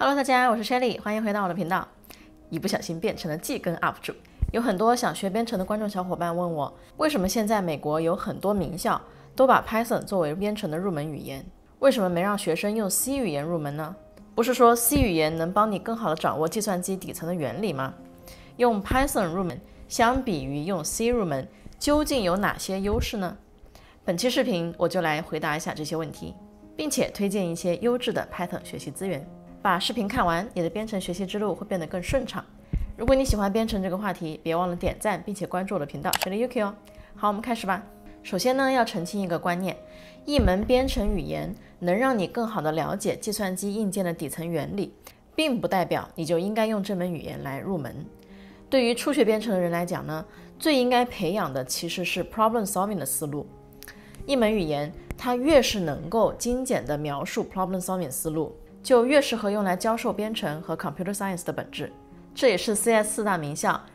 Hello， 大家，我是 Shelly， 欢迎回到我的频道。一不小心变成了季更 UP 主，有很多想学编程的观众小伙伴问我，为什么现在美国有很多名校都把 Python 作为编程的入门语言，为什么没让学生用 C 语言入门呢？不是说 C 语言能帮你更好的掌握计算机底层的原理吗？用 Python 入门相比于用 C 入门，究竟有哪些优势呢？本期视频我就来回答一下这些问题，并且推荐一些优质的 Python 学习资源。把视频看完，你的编程学习之路会变得更顺畅。如果你喜欢编程这个话题，别忘了点赞并且关注我的频道 Shelly UK 哦。好，我们开始吧。首先呢，要澄清一个观念，一门编程语言能让你更好的了解计算机硬件的底层原理，并不代表你就应该用这门语言来入门。对于初学编程的人来讲呢，最应该培养的其实是 problem solving 的思路。一门语言它越是能够精简地描述 problem solving 思路，就越适合用来教授编程和 computer science 的本质。这也是 CS 四大名校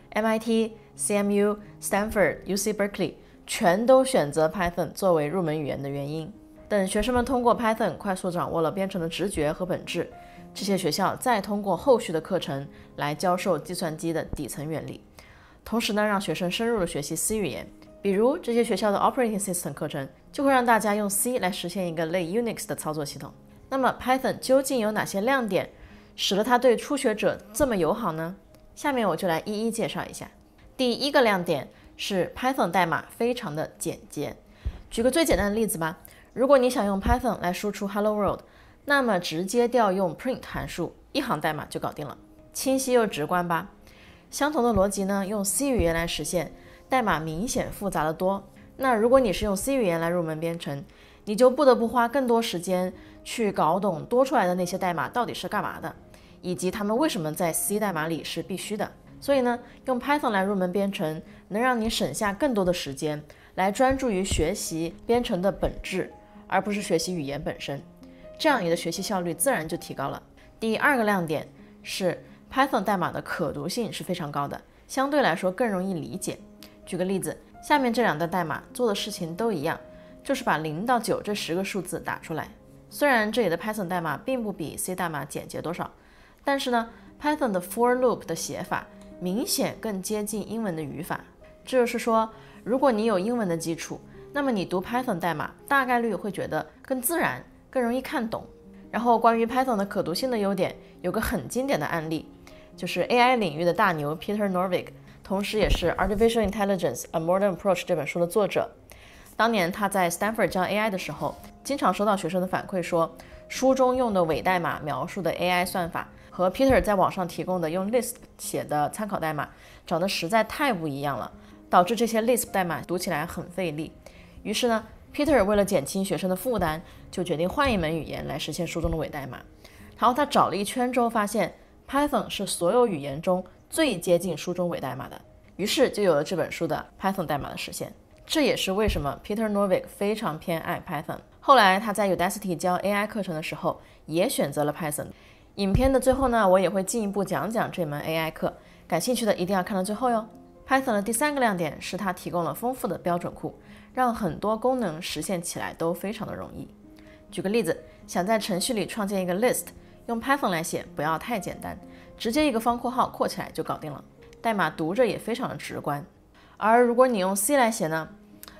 MIT、CMU、Stanford、UC Berkeley 全都选择 Python 作为入门语言的原因。等学生们通过 Python 快速掌握了编程的直觉和本质，这些学校再通过后续的课程来教授计算机的底层原理，同时呢，让学生深入的学习 C 语言。比如这些学校的 Operating System 课程就会让大家用 C 来实现一个类 Unix 的操作系统。那么 Python 究竟有哪些亮点，使得它对初学者这么友好呢？下面我就来一一介绍一下。第一个亮点是 Python 代码非常的简洁。举个最简单的例子吧，如果你想用 Python 来输出 Hello World， 那么直接调用 print 函数，一行代码就搞定了，清晰又直观吧。相同的逻辑呢，用 C 语言来实现，代码明显复杂的多。那如果你是用 C 语言来入门编程，你就不得不花更多时间去搞懂多出来的那些代码到底是干嘛的，以及它们为什么在 C 代码里是必须的。所以呢，用 Python 来入门编程，能让你省下更多的时间，来专注于学习编程的本质，而不是学习语言本身。这样你的学习效率自然就提高了。第二个亮点是 Python 代码的可读性是非常高的，相对来说更容易理解。举个例子，下面这两段代码做的事情都一样，就是把0到9这10个数字打出来。虽然这里的 Python 代码并不比 C 代码简洁多少，但是呢 Python 的 for loop 的写法明显更接近英文的语法。这就是说，如果你有英文的基础，那么你读 Python 代码大概率会觉得更自然，更容易看懂。然后关于 Python 的可读性的优点，有个很经典的案例，就是 AI 领域的大牛 Peter Norvig， 同时也是 Artificial Intelligence: A Modern Approach 这本书的作者。当年他在 Stanford 教 AI 的时候，经常收到学生的反馈说，书中用的伪代码描述的 AI 算法和 Peter 在网上提供的用 Lisp 写的参考代码长得实在太不一样了，导致这些 Lisp 代码读起来很费力。于是呢 Peter 为了减轻学生的负担，就决定换一门语言来实现书中的伪代码。然后他找了一圈之后发现 Python 是所有语言中最接近书中伪代码的，于是就有了这本书的 Python 代码的实现。这也是为什么 Peter Norvig 非常偏爱 Python。 后来他在 Udacity 教 AI 课程的时候也选择了 Python。 影片的最后呢，我也会进一步讲讲这门 AI 课，感兴趣的一定要看到最后哟。 Python 的第三个亮点是它提供了丰富的标准库，让很多功能实现起来都非常的容易。举个例子，想在程序里创建一个 list， 用 Python 来写不要太简单，直接一个方括号括起来就搞定了，代码读着也非常的直观。而如果你用 C 来写呢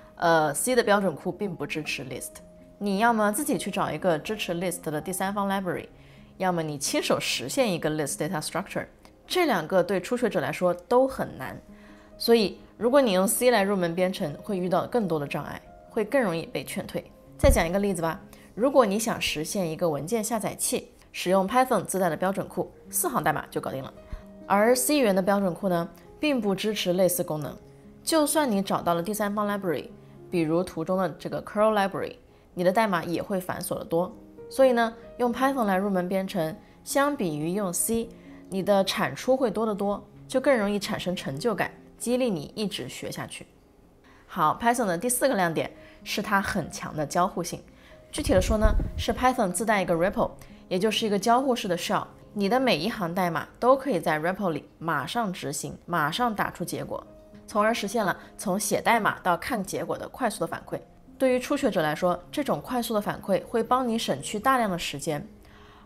，C 的标准库并不支持 list， 你要么自己去找一个支持 list 的第三方 library， 要么你亲手实现一个 list data structure， 这两个对初学者来说都很难。所以如果你用 C 来入门编程，会遇到更多的障碍，会更容易被劝退。再讲一个例子吧，如果你想实现一个文件下载器，使用 Python 自带的标准库，4行代码就搞定了。而 C 语言的标准库呢，并不支持类似功能。就算你找到了第三方 library， 比如图中的这个 curl library， 你的代码也会繁琐得多。所以呢，用 Python 来入门编程，相比于用 C， 你的产出会多得多，就更容易产生成就感，激励你一直学下去。好， Python 的第四个亮点是它很强的交互性。具体的说呢，是 Python 自带一个 REPL， 也就是一个交互式的 shell， 你的每一行代码都可以在 REPL 里马上执行，马上打出结果，从而实现了从写代码到看结果的快速的反馈。对于初学者来说，这种快速的反馈会帮你省去大量的时间，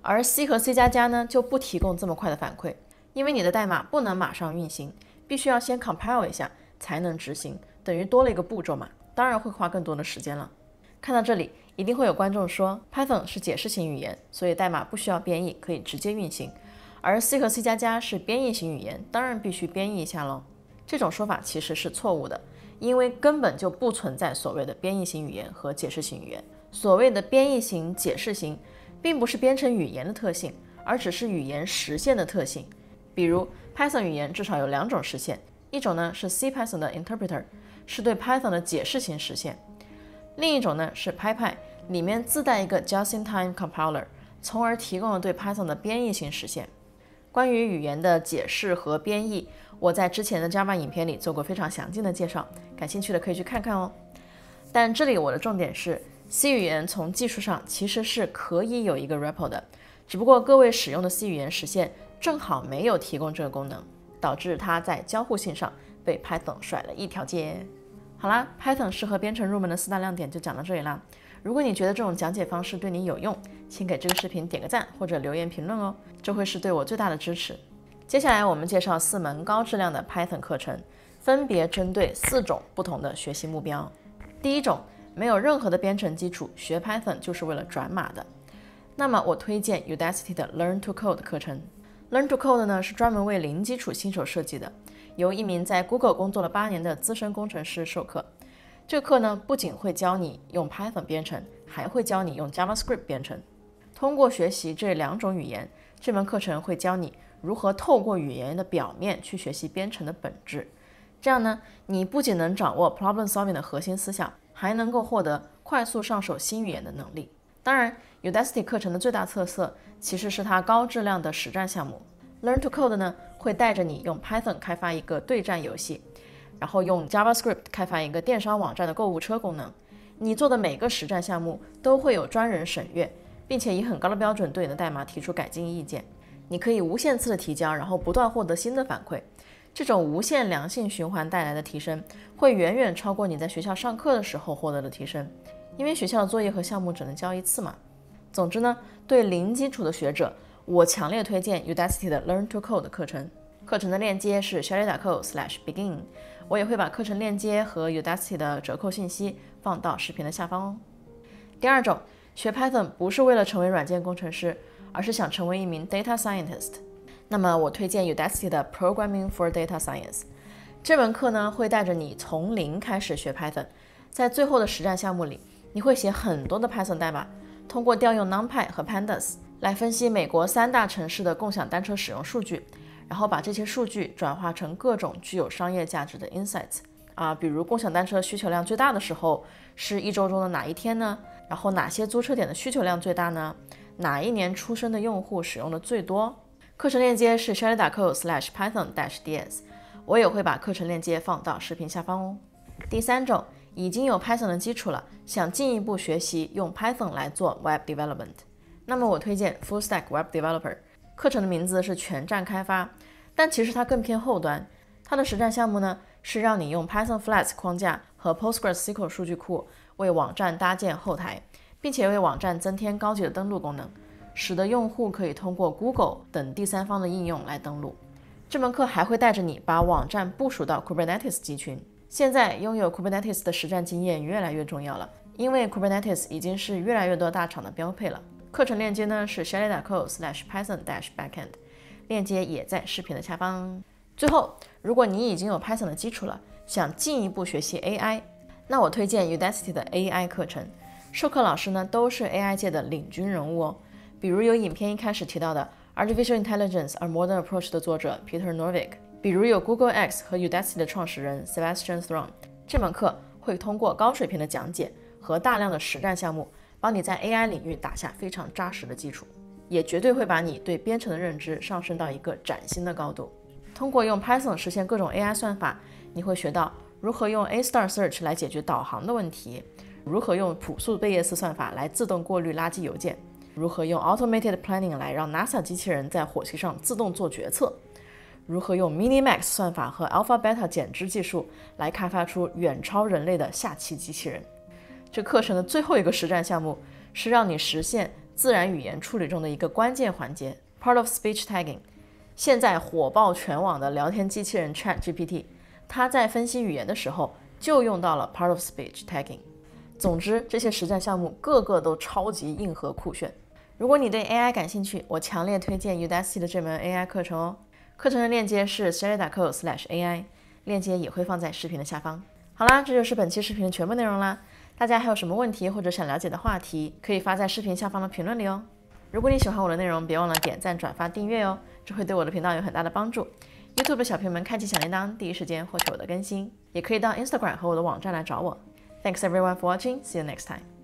而 C 和 C++ 呢就不提供这么快的反馈，因为你的代码不能马上运行，必须要先 compile 一下才能执行，等于多了一个步骤嘛，当然会花更多的时间了。看到这里，一定会有观众说 Python 是解释型语言，所以代码不需要编译，可以直接运行，而 C 和 C++ 是编译型语言，当然必须编译一下咯。这种说法其实是错误的，因为根本就不存在所谓的编译型语言和解释型语言。所谓的编译型、解释型并不是编程语言的特性，而只是语言实现的特性。比如 Python 语言至少有2种实现，一种呢是 CPython 的 interpreter， 是对 Python 的解释型实现，另一种呢是 PyPy， 里面自带一个 just-in-time compiler， 从而提供了对 Python 的编译型实现。关于语言的解释和编译，我在之前的 Java 影片里做过非常详尽的介绍，感兴趣的可以去看看哦。但这里我的重点是 C 语言从技术上其实是可以有一个 REPL 的，只不过各位使用的 C 语言实现正好没有提供这个功能，导致它在交互性上被 Python 甩了一条街。好啦， Python 适合编程入门的4大亮点就讲到这里啦。如果你觉得这种讲解方式对你有用，请给这个视频点个赞或者留言评论哦，这会是对我最大的支持。接下来我们介绍4门高质量的 Python 课程，分别针对4种不同的学习目标。第一种，没有任何的编程基础，学 Python 就是为了转码的。那么我推荐 Udacity 的 Learn to Code 课程。Learn to Code 呢是专门为零基础新手设计的，由一名在 Google 工作了8年的资深工程师授课。这个课呢不仅会教你用 Python 编程，还会教你用 JavaScript 编程。通过学习这2种语言，这门课程会教你如何透过语言的表面去学习编程的本质。这样呢，你不仅能掌握 problem solving 的核心思想，还能够获得快速上手新语言的能力。当然 Udacity 课程的最大特色其实是它高质量的实战项目。Learn to Code 呢会带着你用 Python 开发一个对战游戏，然后用 JavaScript 开发一个电商网站的购物车功能。你做的每个实战项目都会有专人审阅，并且以很高的标准对你的代码提出改进意见。你可以无限次的提交，然后不断获得新的反馈。这种无限良性循环带来的提升，会远远超过你在学校上课的时候获得的提升，因为学校的作业和项目只能交1次嘛。总之呢，对零基础的学者，我强烈推荐 Udacity 的 Learn to Code 课程。课程的链接是 shelly.co/begin， 我也会把课程链接和 Udacity 的折扣信息放到视频的下方哦。第二种，学 Python 不是为了成为软件工程师，而是想成为一名 data scientist。那么我推荐 Udacity 的 Programming for Data Science。这门课呢会带着你从零开始学 Python， 在最后的实战项目里，你会写很多的 Python 代码，通过调用 NumPy 和 Pandas 来分析美国3大城市的共享单车使用数据，然后把这些数据转化成各种具有商业价值的 insights。比如共享单车需求量最大的时候是1周中的哪一天呢？然后哪些租车点的需求量最大呢？哪一年出生的用户使用的最多？课程链接是 shelly.co/python-ds， 我也会把课程链接放到视频下方哦。第三种，已经有 Python 的基础了，想进一步学习用 Python 来做 Web Development， 那么我推荐 Full Stack Web Developer。 课程的名字是全站开发，但其实它更偏后端。它的实战项目呢，是让你用 Python Flask 框架和 PostgreSQL 数据库为网站搭建后台，并且为网站增添高级的登录功能，使得用户可以通过 Google 等第三方的应用来登录。这门课还会带着你把网站部署到 Kubernetes 集群。现在拥有 Kubernetes 的实战经验越来越重要了，因为 Kubernetes 已经是越来越多大厂的标配了。课程链接呢是 shelly.co/python-backend， 链接也在视频的下方。最后，如果你已经有 Python 的基础了，想进一步学习 AI， 那我推荐 Udacity 的 AI 课程。授课老师呢都是 AI 界的领军人物哦，比如有影片一开始提到的 Artificial Intelligence: A Modern Approach 的作者 Peter Norvig， 比如有 Google X 和 Udacity 的创始人 Sebastian Thrun。 这门课会通过高水平的讲解和大量的实战项目，帮你在 AI 领域打下非常扎实的基础，也绝对会把你对编程的认知上升到一个崭新的高度。通过用 Python 实现各种 AI 算法，你会学到如何用 A-star search 来解决导航的问题，如何用朴素贝叶斯算法来自动过滤垃圾邮件，如何用 automated planning 来让 NASA 机器人在火星上自动做决策，如何用 Minimax 算法和 Alpha-Beta 减脂技术来开发出远超人类的下棋机器人。这课程的最后一个实战项目是让你实现自然语言处理中的一个关键环节 ，Part of Speech Tagging。现在火爆全网的聊天机器人 ChatGPT， 它在分析语言的时候就用到了 Part of Speech Tagging。总之，这些实战项目个个都超级硬核酷炫。如果你对 AI 感兴趣，我强烈推荐 Udacity 的这门 AI 课程哦。课程的链接是 sherry.co/AI， 链接也会放在视频的下方。好啦，这就是本期视频的全部内容啦。大家还有什么问题或者想了解的话题，可以发在视频下方的评论里哦。如果你喜欢我的内容，别忘了点赞、转发、订阅哦，这会对我的频道有很大的帮助。YouTube 的小朋友们开启小铃铛，第一时间获取我的更新。也可以到 Instagram 和我的网站来找我。Thanks everyone for watching. See you next time.